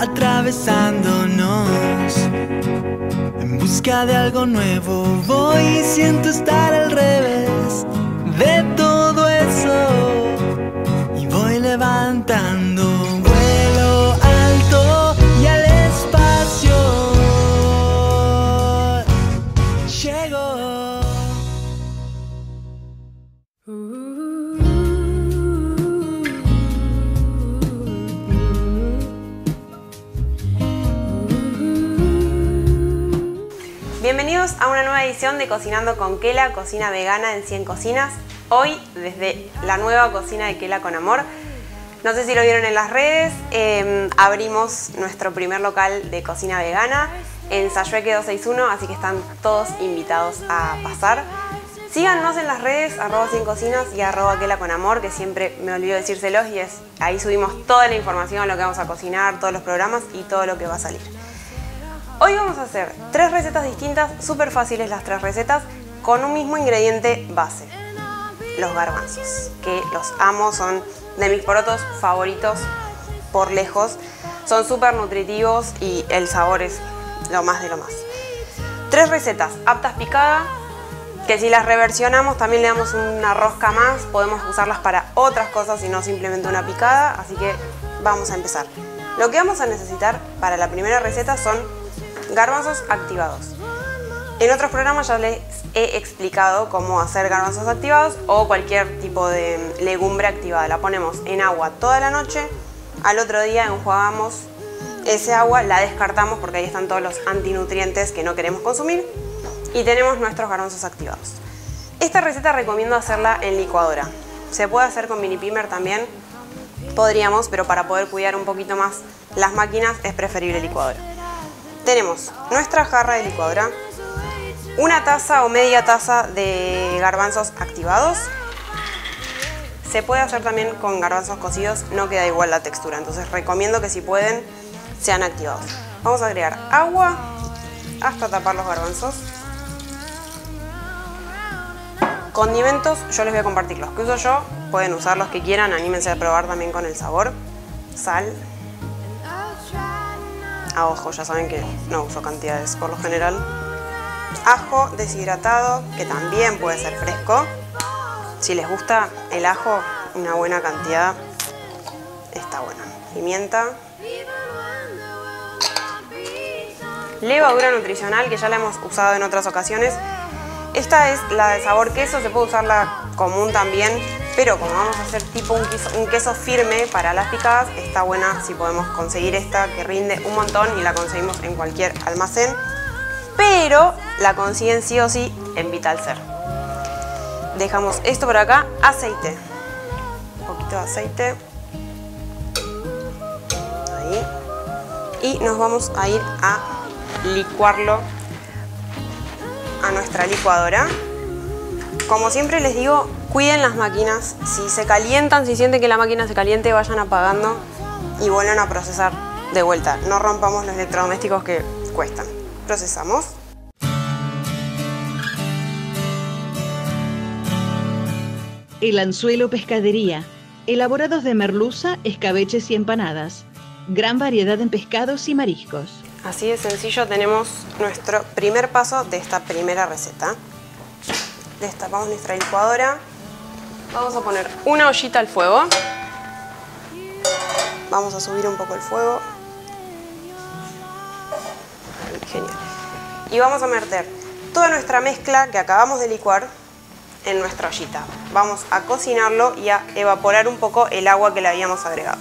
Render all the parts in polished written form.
atravesándonos. En busca de algo nuevo voy y siento estar al revés de todo eso. Y voy levantando vuelo alto y al espacio llego. Bienvenidos a una nueva edición de Cocinando con Kela, cocina vegana en 100 cocinas. Hoy desde la nueva cocina de Kela con Amor. No sé si lo vieron en las redes, abrimos nuestro primer local de cocina vegana en Sayhueque 261, así que están todos invitados a pasar. Síganos en las redes, @100cocinas y @Kela con Amor, que siempre me olvido decírselos, y ahí subimos toda la información, lo que vamos a cocinar, todos los programas y todo lo que va a salir. Hoy vamos a hacer 3 recetas distintas, súper fáciles las 3 recetas, con un mismo ingrediente base, los garbanzos, que los amo, son de mis porotos favoritos por lejos, son súper nutritivos y el sabor es lo más de lo más. 3 recetas aptas picada, que si las reversionamos también le damos una rosca más, podemos usarlas para otras cosas y no simplemente una picada, así que vamos a empezar. Lo que vamos a necesitar para la primera receta son garbanzos activados. En otros programas ya les he explicado cómo hacer garbanzos activados o cualquier tipo de legumbre activada. La ponemos en agua toda la noche, al otro día enjuagamos ese agua, la descartamos porque ahí están todos los antinutrientes que no queremos consumir y tenemos nuestros garbanzos activados. Esta receta recomiendo hacerla en licuadora. Se puede hacer con mini pimer también, podríamos, pero para poder cuidar un poquito más las máquinas es preferible licuadora. Tenemos nuestra jarra de licuadora, una taza o media taza de garbanzos activados. Se puede hacer también con garbanzos cocidos, no queda igual la textura, entonces recomiendo que si pueden sean activados. Vamos a agregar agua hasta tapar los garbanzos. Condimentos, yo les voy a compartir los que uso yo, pueden usar los que quieran, anímense a probar también con el sabor. Sal. A ojo, ya saben que no uso cantidades por lo general. Ajo deshidratado, que también puede ser fresco. Si les gusta el ajo, una buena cantidad está buena. Pimienta. Levadura nutricional, que ya la hemos usado en otras ocasiones. Esta es la de sabor queso, se puede usar la común también, pero como vamos a hacer tipo un queso firme para las picadas, está buena si podemos conseguir esta, que rinde un montón y la conseguimos en cualquier almacén, pero la consiguen sí o sí en Vital Ser. Dejamos esto por acá, aceite, un poquito de aceite, ahí, y nos vamos a ir a licuarlo a nuestra licuadora. Como siempre les digo, cuiden las máquinas. Si se calientan, si sienten que la máquina se caliente, vayan apagando y vuelvan a procesar de vuelta. No rompamos los electrodomésticos que cuestan. Procesamos. El Anzuelo Pescadería. Elaborados de merluza, escabeches y empanadas. Gran variedad en pescados y mariscos. Así de sencillo tenemos nuestro primer paso de esta primera receta. Destapamos nuestra licuadora. Vamos a poner una ollita al fuego. Vamos a subir un poco el fuego. Genial. Y vamos a meter toda nuestra mezcla que acabamos de licuar en nuestra ollita. Vamos a cocinarlo y a evaporar un poco el agua que le habíamos agregado.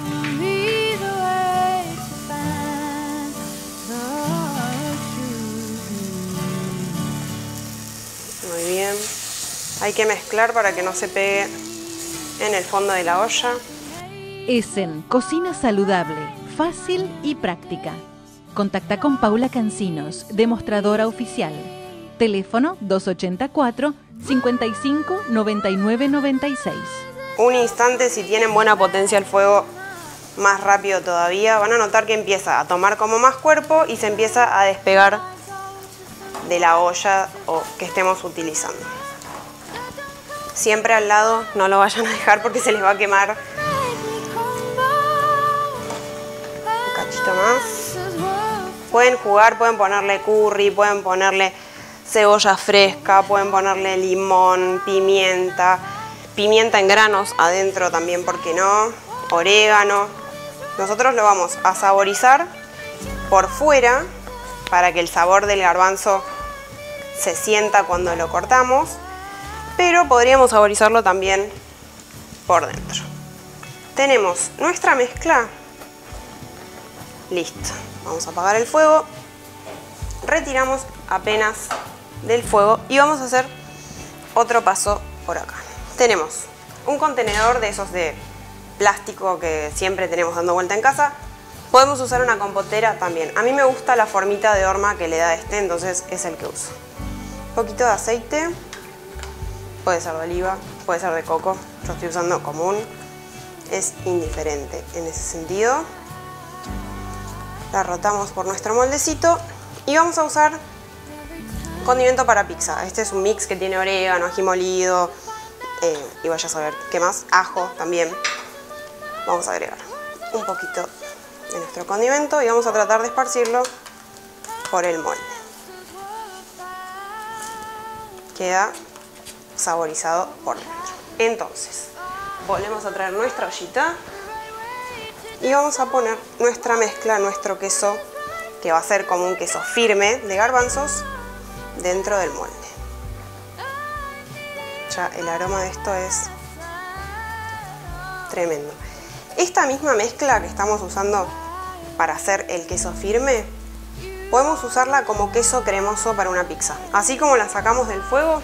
Muy bien. Hay que mezclar para que no se pegue en el fondo de la olla. Essen, cocina saludable, fácil y práctica. Contacta con Paula Cancinos, demostradora oficial. Teléfono 284 55 99 96. Un instante, si tienen buena potencia el fuego, más rápido todavía. Van a notar que empieza a tomar como más cuerpo y se empieza a despegar de la olla o que estemos utilizando. Siempre al lado, no lo vayan a dejar porque se les va a quemar un cachito. poquito más. Pueden jugar, pueden ponerle curry, pueden ponerle cebolla fresca, pueden ponerle limón, pimienta en granos adentro también, ¿por qué no? Orégano. Nosotros lo vamos a saborizar por fuera para que el sabor del garbanzo se sienta cuando lo cortamos, pero podríamos saborizarlo también por dentro. Tenemos nuestra mezcla. Listo. Vamos a apagar el fuego. Retiramos apenas del fuego y vamos a hacer otro paso por acá. Tenemos un contenedor de esos de plástico que siempre tenemos dando vuelta en casa. Podemos usar una compotera también. A mí me gusta la formita de horma que le da entonces es el que uso. Un poquito de aceite. Puede ser de oliva, puede ser de coco. Yo estoy usando común. Es indiferente en ese sentido. La rotamos por nuestro moldecito y vamos a usar condimento para pizza. Este es un mix que tiene orégano, ají molido y vaya a saber qué más, ajo también. Vamos a agregar un poquito de nuestro condimento y vamos a tratar de esparcirlo por el molde. Queda saborizado por dentro. Entonces, volvemos a traer nuestra ollita y vamos a poner nuestra mezcla, nuestro queso, que va a ser como un queso firme de garbanzos, dentro del molde. Ya el aroma de esto es tremendo. Esta misma mezcla que estamos usando para hacer el queso firme, podemos usarla como queso cremoso para una pizza. Así como la sacamos del fuego,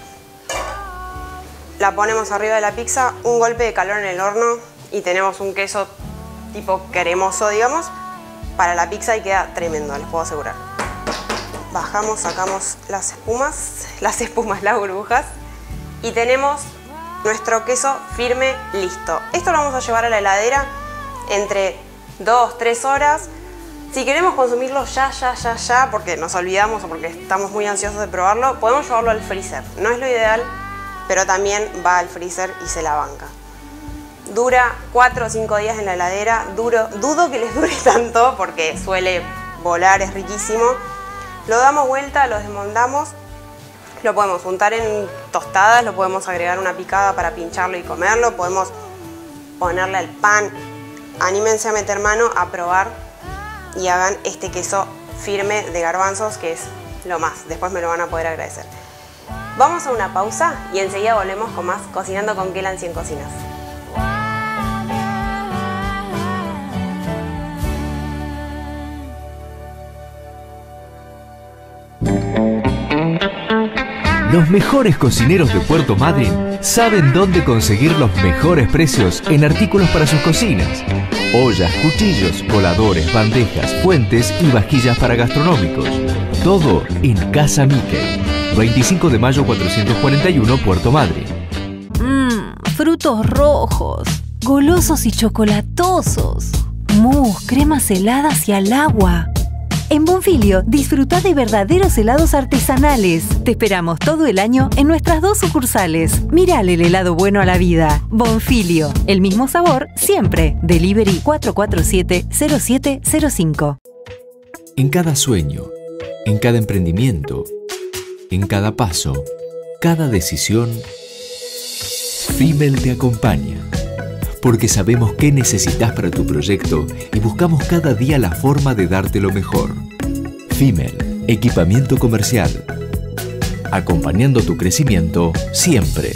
la ponemos arriba de la pizza, un golpe de calor en el horno y tenemos un queso tipo cremoso, digamos, para la pizza y queda tremendo, les puedo asegurar. Bajamos, sacamos las espumas, las burbujas y tenemos nuestro queso firme listo. Esto lo vamos a llevar a la heladera entre 2-3 horas. Si queremos consumirlo ya, porque nos olvidamos o porque estamos muy ansiosos de probarlo, podemos llevarlo al freezer. No es lo ideal, pero también va al freezer y se la banca. Dura 4 o 5 días en la heladera. Dudo que les dure tanto porque suele volar, es riquísimo. Lo damos vuelta, lo desmontamos. Lo podemos untar en tostadas, lo podemos agregar una picada para pincharlo y comerlo. Podemos ponerle al pan. Anímense a meter mano, a probar y hagan este queso firme de garbanzos, que es lo más. Después me lo van a poder agradecer. Vamos a una pausa y enseguida volvemos con más Cocinando con Kela en 100 Cocinas. Los mejores cocineros de Puerto Madryn saben dónde conseguir los mejores precios en artículos para sus cocinas. Ollas, cuchillos, coladores, bandejas, fuentes y vajillas para gastronómicos. Todo en Casa Mickey. 25 de mayo 441, Puerto Madryn. Frutos rojos, golosos y chocolatosos. Mousse, cremas heladas y al agua. En Bonfilio, disfruta de verdaderos helados artesanales. Te esperamos todo el año en nuestras 2 sucursales. Mírale el helado bueno a la vida. Bonfilio, el mismo sabor siempre. Delivery 447-0705. En cada sueño, en cada emprendimiento, en cada paso, cada decisión, Fimel te acompaña. Porque sabemos qué necesitas para tu proyecto y buscamos cada día la forma de darte lo mejor. Fimel, equipamiento comercial. Acompañando tu crecimiento siempre.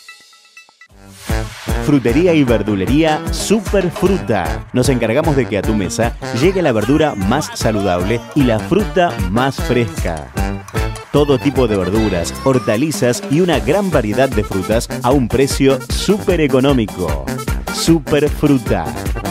Frutería y verdulería Superfruta. Nos encargamos de que a tu mesa llegue la verdura más saludable y la fruta más fresca. Todo tipo de verduras, hortalizas y una gran variedad de frutas a un precio súper económico. Superfruta.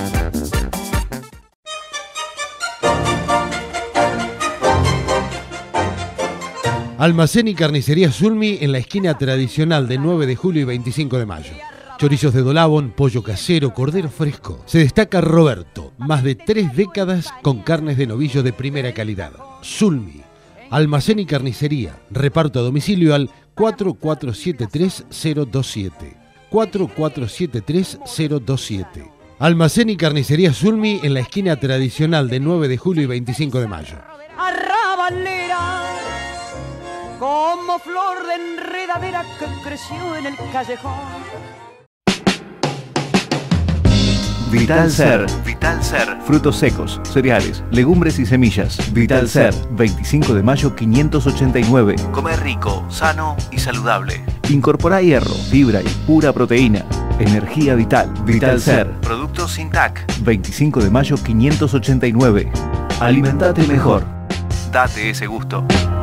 Almacén y carnicería Zulmi en la esquina tradicional de 9 de julio y 25 de mayo. Chorizos de Dolabón, pollo casero, cordero fresco. Se destaca Roberto, más de 3 décadas con carnes de novillo de primera calidad. Zulmi, almacén y carnicería, reparto a domicilio al 4473027. 4473027. Almacén y carnicería Zulmi en la esquina tradicional de 9 de julio y 25 de mayo. Arrabalera, como flor de enredadera que creció en el callejón. Vital Ser. Vital Ser. Frutos secos, cereales, legumbres y semillas. Vital Ser. 25 de mayo 589. Comer rico, sano y saludable. Incorpora hierro, fibra y pura proteína. Energía vital. Vital Ser. Productos sin TAC. 25 de mayo 589. Alimentate mejor. Date ese gusto.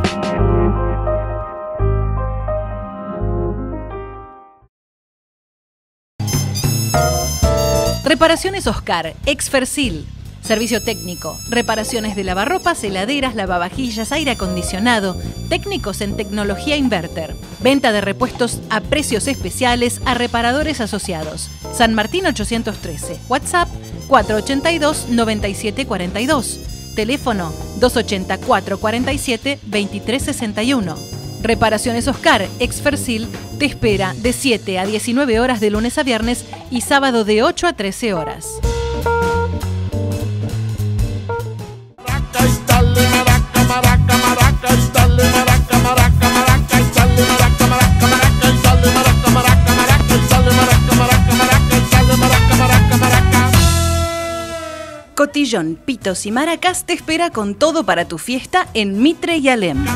Reparaciones Oscar, Exfersil. Servicio técnico, reparaciones de lavarropas, heladeras, lavavajillas, aire acondicionado, técnicos en tecnología inverter. Venta de repuestos a precios especiales a reparadores asociados. San Martín 813, WhatsApp 482-9742. Teléfono 280-447-2361. Reparaciones Oscar, Exfersil, te espera de 7 a 19 horas de lunes a viernes y sábado de 8 a 13 horas. Cotillón, pitos y maracas te espera con todo para tu fiesta en Mitre y Alem.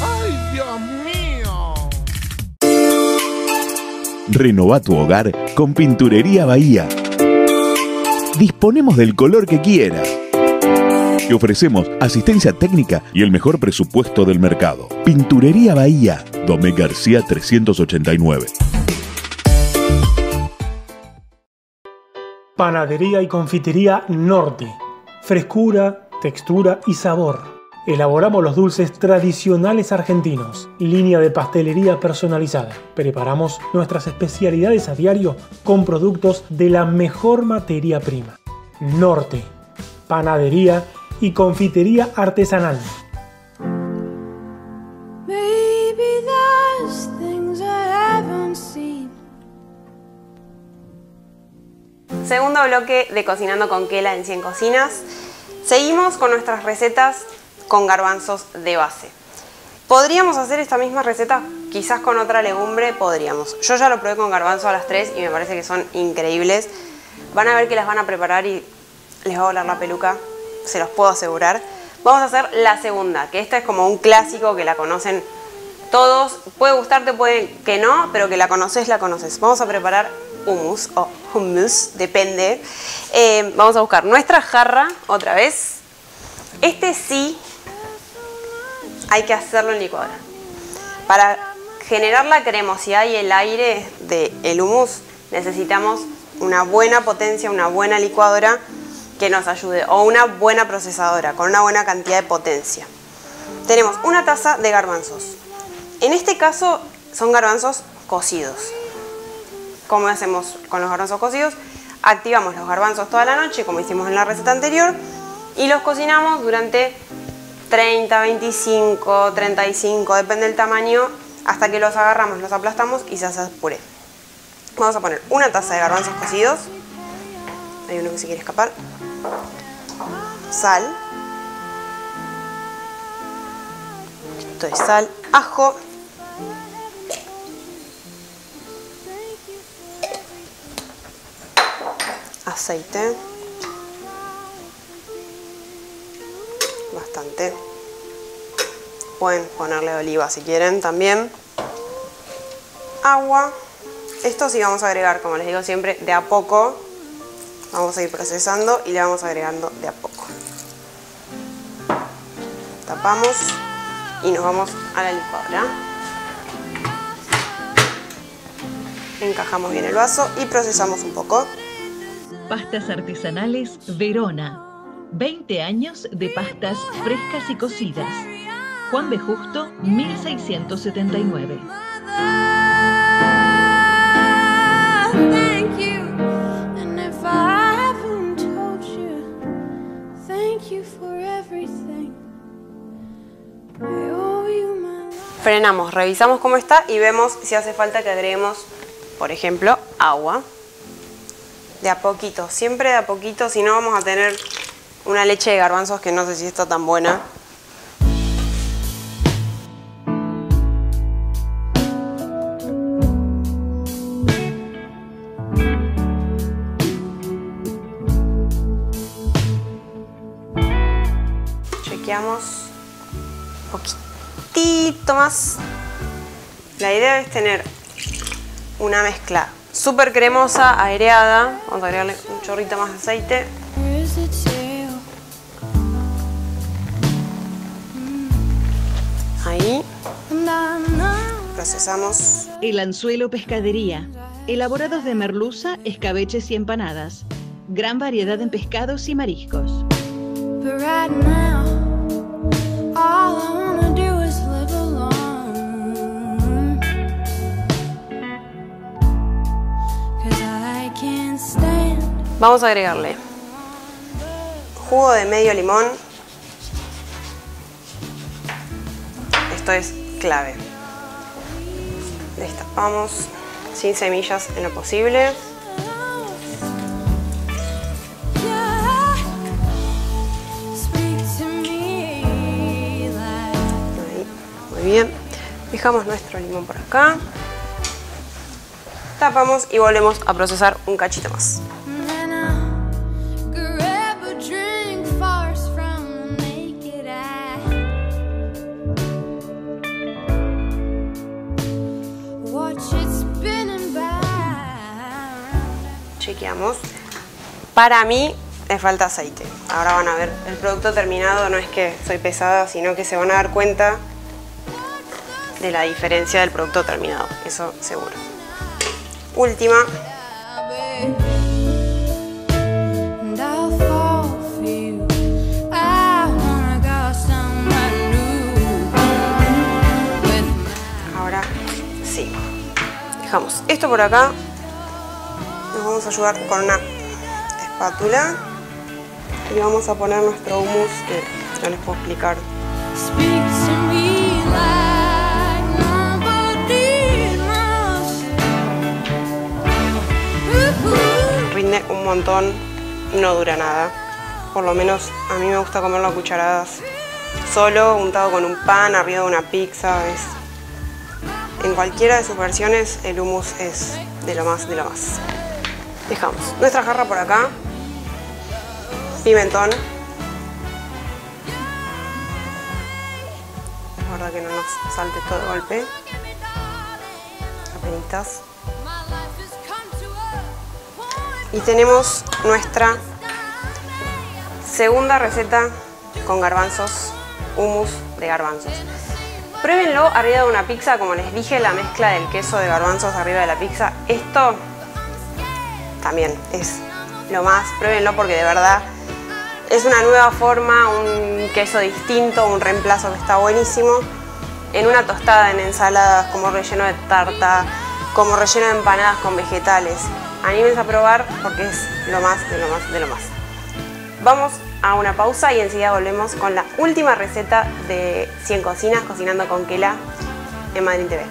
Renova tu hogar con Pinturería Bahía. Disponemos del color que quieras. Te ofrecemos asistencia técnica y el mejor presupuesto del mercado. Pinturería Bahía, Domecq García 389. Panadería y confitería Norte. Frescura, textura y sabor. Elaboramos los dulces tradicionales argentinos. Línea de pastelería personalizada. Preparamos nuestras especialidades a diario con productos de la mejor materia prima. Norte. Panadería y confitería artesanal. Segundo bloque de Cocinando con Kela en 100 Cocinas. Seguimos con nuestras recetas con garbanzos de base. ¿Podríamos hacer esta misma receta quizás con otra legumbre? Podríamos. Yo ya lo probé con garbanzo a las 3 y me parece que son increíbles. Van a ver que las van a preparar y les va a volar la peluca, se los puedo asegurar. Vamos a hacer la segunda, que esta es como un clásico que la conocen todos. Puede gustarte, puede que no, pero que la conoces, la conoces. Vamos a preparar hummus o hummus, depende. Vamos a buscar nuestra jarra otra vez. Este sí hay que hacerlo en licuadora. Para generar la cremosidad y el aire del hummus necesitamos una buena potencia, una buena licuadora que nos ayude, o una buena procesadora con una buena cantidad de potencia. Tenemos una taza de garbanzos. En este caso son garbanzos cocidos. ¿Cómo hacemos con los garbanzos cocidos? Activamos los garbanzos toda la noche, como hicimos en la receta anterior, y los cocinamos durante 30, 25, 35, depende del tamaño, hasta que los agarramos, los aplastamos y se hace puré. Vamos a poner una taza de garbanzos cocidos. Hay uno que se quiere escapar. Sal. Un poquito de sal. Ajo. Aceite. Bastante. Pueden ponerle de oliva si quieren también. Agua. Esto sí vamos a agregar, como les digo siempre, de a poco. Vamos a ir procesando y le vamos agregando de a poco. Tapamos y nos vamos a la licuadora. Encajamos bien el vaso y procesamos un poco. Pastas artesanales Verona. 20 años de pastas frescas y cocidas. Juan B. Justo, 1679. Frenamos, revisamos cómo está y vemos si hace falta que agreguemos, por ejemplo, agua. de a poquito, siempre de a poquito, si no vamos a tener una leche de garbanzos que no sé si está tan buena. Chequeamos un poquitito más. La idea es tener una mezcla súper cremosa, aireada. Vamos a agregarle un chorrito más de aceite. Ahí. Procesamos. El Anzuelo Pescadería. Elaborados de merluza, escabeches y empanadas. Gran variedad en pescados y mariscos. Vamos a agregarle jugo de medio limón. Esto es clave. Destapamos sin semillas en lo posible. Ahí, muy bien. Dejamos nuestro limón por acá. Tapamos y volvemos a procesar un cachito más. Chequeamos. Para mí le falta aceite. Ahora van a ver el producto terminado. No es que soy pesada, sino que se van a dar cuenta de la diferencia del producto terminado. Eso seguro. Última. Ahora sí. Dejamos esto por acá. Nos vamos a ayudar con una espátula y vamos a poner nuestro hummus, que no les puedo explicar. Rinde un montón, no dura nada. Por lo menos a mí me gusta comerlo a cucharadas solo, untado con un pan, arriba de una pizza. En cualquiera de sus versiones el hummus es de lo más de lo más. Dejamos nuestra jarra por acá, pimentón, guarda que no nos salte todo de golpe, apenitas. Y tenemos nuestra segunda receta con garbanzos, hummus de garbanzos. Pruébenlo arriba de una pizza, como les dije, la mezcla del queso de garbanzos arriba de la pizza. Esto también es lo más, pruébenlo porque de verdad es una nueva forma, un queso distinto, un reemplazo que está buenísimo. En una tostada, en ensaladas, como relleno de tarta, como relleno de empanadas con vegetales. Anímense a probar porque es lo más de lo más de lo más. Vamos a una pausa y enseguida volvemos con la última receta de 100 Cocinas, Cocinando con Kela en Madrid TV.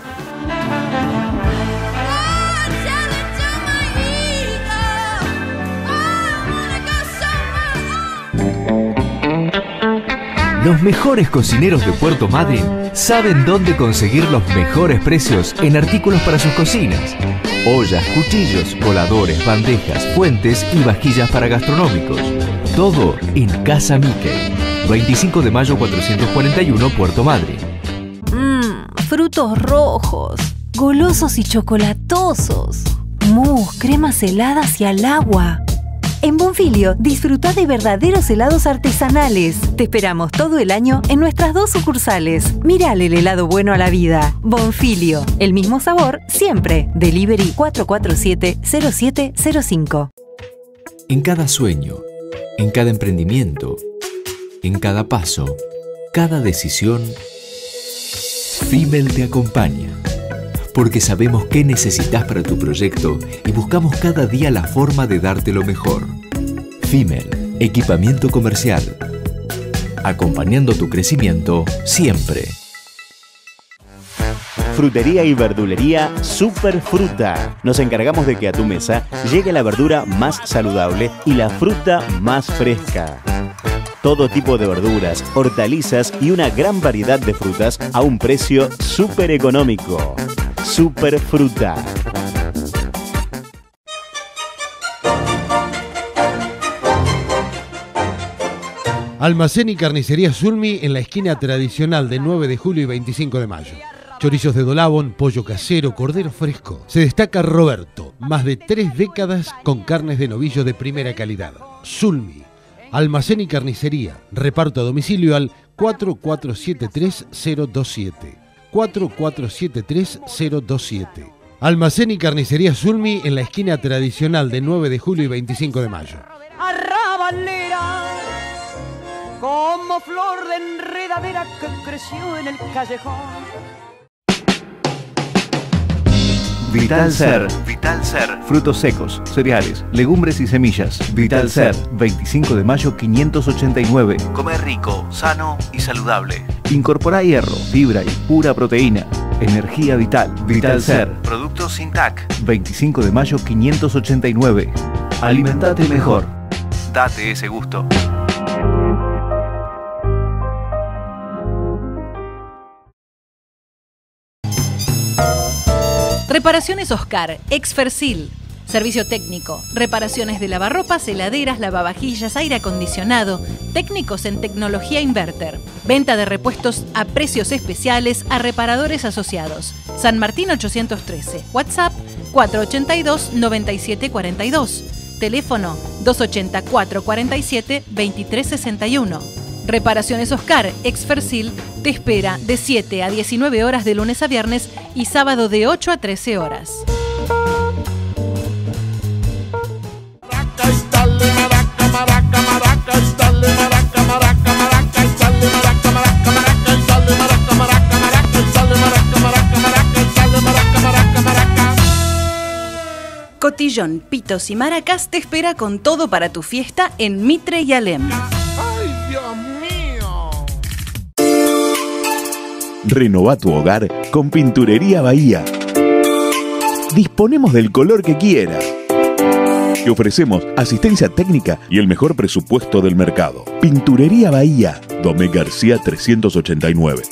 Los mejores cocineros de Puerto Madryn saben dónde conseguir los mejores precios en artículos para sus cocinas. Ollas, cuchillos, coladores, bandejas, fuentes y vajillas para gastronómicos. Todo en Casa Miquel. 25 de mayo 441, Puerto Madryn. Frutos rojos, golosos y chocolatosos. Mousse, cremas heladas y al agua. En Bonfilio, disfruta de verdaderos helados artesanales. Te esperamos todo el año en nuestras 2 sucursales. Mírale el helado bueno a la vida. Bonfilio, el mismo sabor siempre. Delivery 447-0705. En cada sueño, en cada emprendimiento, en cada paso, cada decisión, Fimmel te acompaña. Porque sabemos qué necesitas para tu proyecto y buscamos cada día la forma de darte lo mejor. Fimmel, equipamiento comercial. Acompañando tu crecimiento siempre. Frutería y verdulería Superfruta. Nos encargamos de que a tu mesa llegue la verdura más saludable y la fruta más fresca. Todo tipo de verduras, hortalizas y una gran variedad de frutas a un precio súper económico. Superfruta. Almacén y carnicería Zulmi en la esquina tradicional de 9 de julio y 25 de mayo. Chorizos de Dolabón, pollo casero, cordero fresco. Se destaca Roberto, más de 3 décadas con carnes de novillo de primera calidad. Zulmi, almacén y carnicería, reparto a domicilio al 4473027. 4473027. Almacén y carnicería Zulmi en la esquina tradicional de 9 de julio y 25 de mayo. Arrabalera, como flor de enredadera que creció en el callejón. Vital Ser. Frutos secos, cereales, legumbres y semillas. Vital Ser. 25 de mayo 589. Comer rico, sano y saludable. Incorpora hierro, fibra y pura proteína. Energía vital. Vital Ser. Productos sin TAC. 25 de mayo 589. Alimentate mejor. Date ese gusto. Reparaciones Oscar, Exfersil. Servicio técnico, reparaciones de lavarropas, heladeras, lavavajillas, aire acondicionado, técnicos en tecnología inverter. Venta de repuestos a precios especiales a reparadores asociados. San Martín 813, WhatsApp 482-9742, teléfono 284-47-2361. Reparaciones Oscar, Exfersil, te espera de 7 a 19 horas de lunes a viernes y sábado de 8 a 13 horas. Cotillón, pitos y maracas te espera con todo para tu fiesta en Mitre y Alem. Renová tu hogar con Pinturería Bahía. Disponemos del color que quieras. Te ofrecemos asistencia técnica y el mejor presupuesto del mercado. Pinturería Bahía, Domé García 389.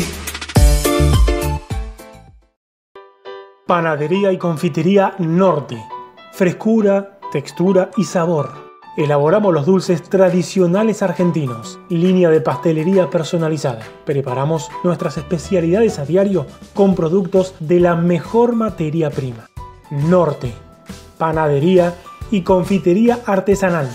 Panadería y confitería Norte. Frescura, textura y sabor. Elaboramos los dulces tradicionales argentinos. Línea de pastelería personalizada. Preparamos nuestras especialidades a diario con productos de la mejor materia prima. Norte. Panadería y confitería artesanal.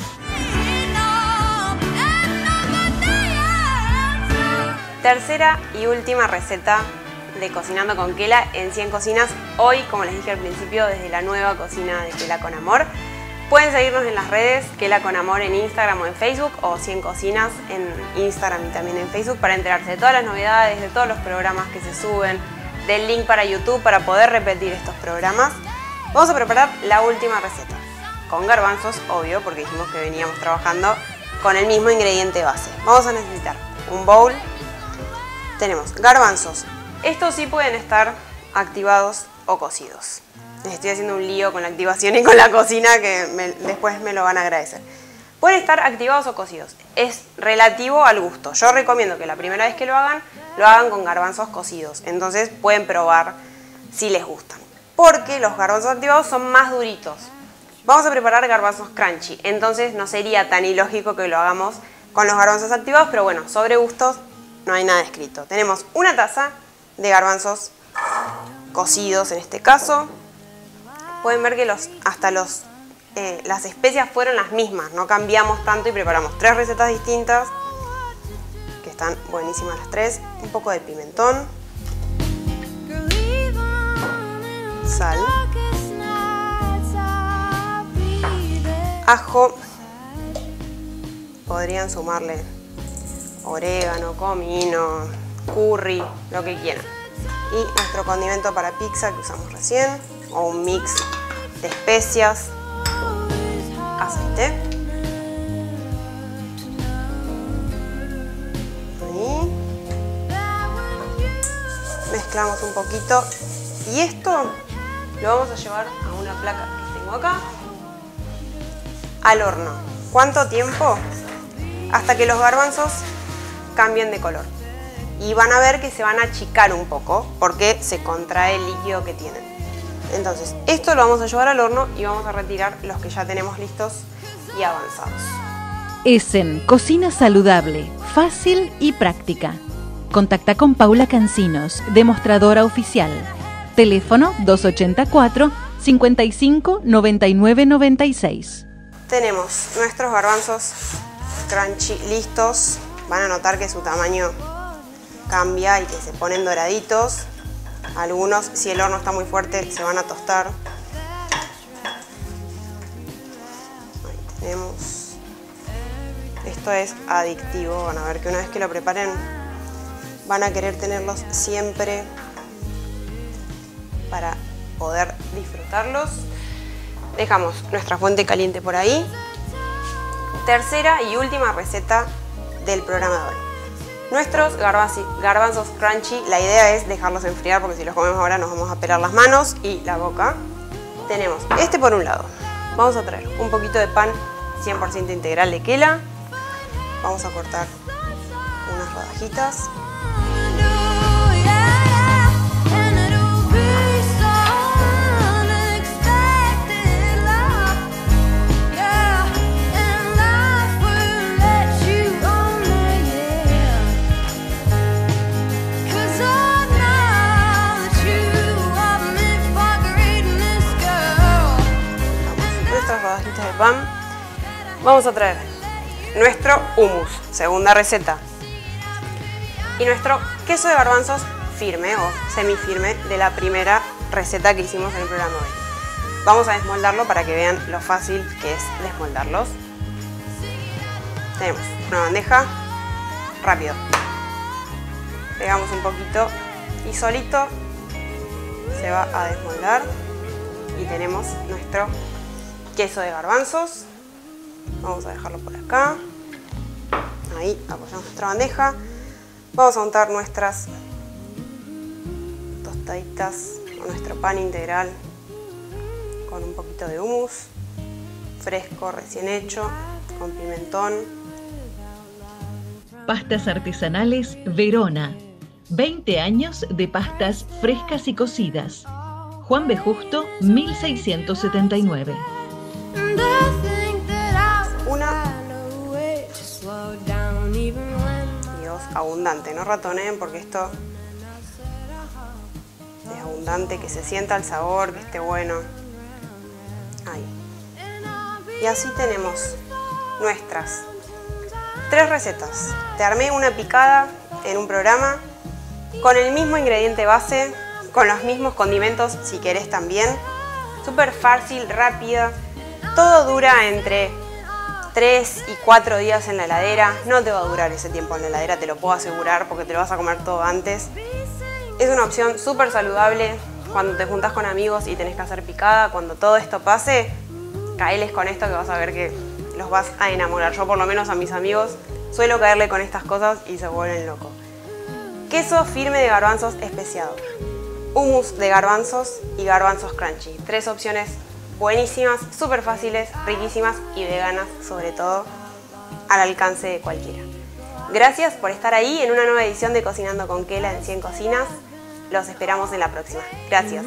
Tercera y última receta de Cocinando con Kela en 100 Cocinas. Hoy, como les dije al principio, desde la nueva cocina de Kela con Amor. Pueden seguirnos en las redes, Kela con Amor en Instagram o en Facebook, o 100 Cocinas en Instagram y también en Facebook, para enterarse de todas las novedades, de todos los programas que se suben, del link para YouTube para poder repetir estos programas. Vamos a preparar la última receta, con garbanzos, obvio, porque dijimos que veníamos trabajando con el mismo ingrediente base. Vamos a necesitar un bowl, tenemos garbanzos. Estos sí pueden estar activados o cocidos. Les estoy haciendo un lío con la activación y con la cocina que después me lo van a agradecer. Pueden estar activados o cocidos. Es relativo al gusto. Yo recomiendo que la primera vez que lo hagan con garbanzos cocidos. Entonces pueden probar si les gustan. Porque los garbanzos activados son más duritos. Vamos a preparar garbanzos crunchy. Entonces no sería tan ilógico que lo hagamos con los garbanzos activados. Pero bueno, sobre gustos no hay nada escrito. Tenemos una taza de garbanzos cocidos en este caso. Pueden ver que las especias fueron las mismas, no cambiamos tanto y preparamos 3 recetas distintas, que están buenísimas las 3. Un poco de pimentón, sal, ajo, podrían sumarle orégano, comino, curry, lo que quieran. Y nuestro condimento para pizza que usamos recién, o un mix de especias, aceite, ahí, mezclamos un poquito y esto lo vamos a llevar a una placa que tengo acá, al horno. ¿Cuánto tiempo? Hasta que los garbanzos cambien de color. Y van a ver que se van a achicar un poco porque se contrae el líquido que tienen. Entonces, esto lo vamos a llevar al horno y vamos a retirar los que ya tenemos listos y avanzados. Essen, cocina saludable, fácil y práctica. Contacta con Paula Cancinos, demostradora oficial. Teléfono 284 55 99 96. Tenemos nuestros garbanzos crunchy listos. Van a notar que su tamaño cambia y que se ponen doraditos. Algunos, si el horno está muy fuerte, se van a tostar. Ahí tenemos. Esto es adictivo. Van a ver que una vez que lo preparen, van a querer tenerlos siempre para poder disfrutarlos. Dejamos nuestra fuente caliente por ahí. Tercera y última receta del programa de hoy. Nuestros garbanzos crunchy, la idea es dejarlos enfriar porque si los comemos ahora nos vamos a pelar las manos y la boca. Tenemos este por un lado. Vamos a traer un poquito de pan 100% integral de quela. Vamos a cortar unas rodajitas. Rodajitas de pan. Vamos a traer nuestro hummus, segunda receta, y nuestro queso de garbanzos firme o semifirme de la primera receta que hicimos en el programa de hoy. Vamos a desmoldarlo para que vean lo fácil que es desmoldarlos. Tenemos una bandeja, rápido, pegamos un poquito y solito se va a desmoldar y tenemos nuestro queso de garbanzos. Vamos a dejarlo por acá. Ahí apoyamos nuestra bandeja. Vamos a untar nuestras tostaditas o nuestro pan integral con un poquito de hummus fresco, recién hecho, con pimentón. Pastas artesanales Verona. 20 años de pastas frescas y cocidas. Juan B. Justo, 1679. Y dos, abundante, no ratoneen porque esto es abundante, que se sienta el sabor, que esté bueno. Ahí. Y así tenemos nuestras 3 recetas. Te armé una picada en un programa con el mismo ingrediente base, con los mismos condimentos si querés también. Súper fácil, rápida. Todo dura entre 3 y 4 días en la heladera. No te va a durar ese tiempo en la heladera, te lo puedo asegurar, porque te lo vas a comer todo antes. Es una opción súper saludable cuando te juntás con amigos y tenés que hacer picada. Cuando todo esto pase, caeles con esto que vas a ver que los vas a enamorar. Yo por lo menos a mis amigos suelo caerle con estas cosas y se vuelven locos. Queso firme de garbanzos especiado. Hummus de garbanzos y garbanzos crunchy. 3 opciones buenísimas, súper fáciles, riquísimas y veganas, sobre todo, al alcance de cualquiera. Gracias por estar ahí en una nueva edición de Cocinando con Kela en 100 Cocinas. Los esperamos en la próxima. Gracias.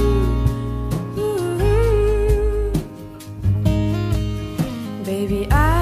Baby,